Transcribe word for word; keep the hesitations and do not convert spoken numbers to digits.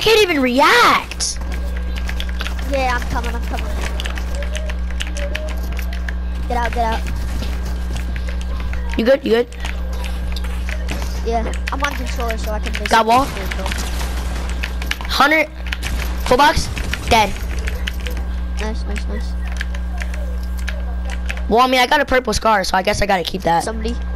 can't even react. Yeah, I'm coming, I'm coming. Get out, get out. You good? You good? Yeah, I'm on controller so I can basically Got wall? Hundred. Full box. Dead. Nice, nice, nice. Well, I mean, I got a purple scar, so I guess I gotta keep that. Somebody.